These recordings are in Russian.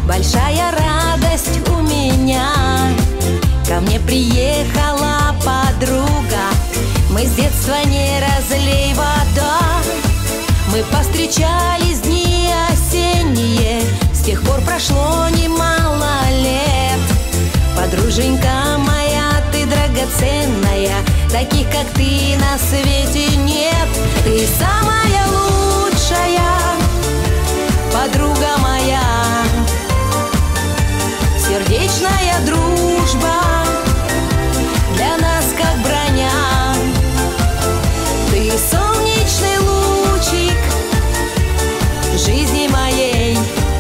большая радость у меня. Ко мне приехала подруга, мы с детства не разлей вода. Мы повстречались дни осенние, с тех пор прошло немало лет. Подруженька моя, ты драгоценная, таких как ты на свете нет. Ты самая лучшая подруга моя, сердечная дружба для нас как броня. Ты солнечный лучик жизни моей,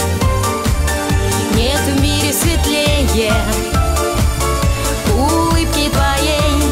нет в мире светлее улыбки твоей.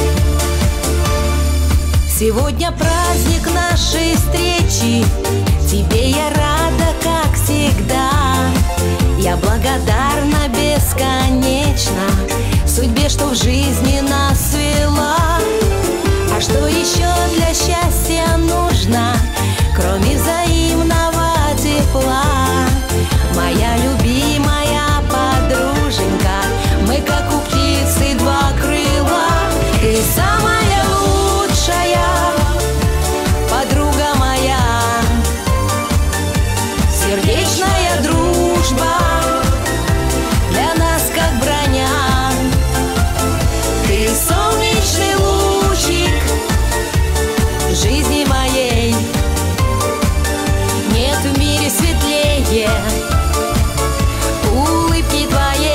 Сегодня праздник нашей встречи, тебе я рада, как всегда. Я благодарна бесконечно судьбе, что в жизни нас свела. А что еще для счастья нужно, кроме взаимного тепла? Моя любимая подруженька, мы как у птицы два крыла. Ты самая лучшая подруга моя, сердечная дружба для нас как броня. Ты солнечный лучик жизни моей, нет в мире светлее улыбки твоей.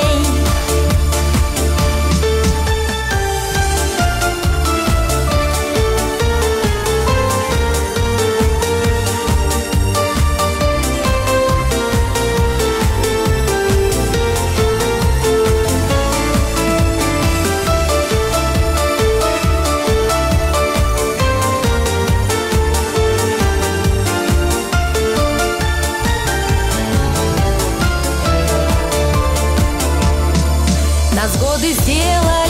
Нас годы сделали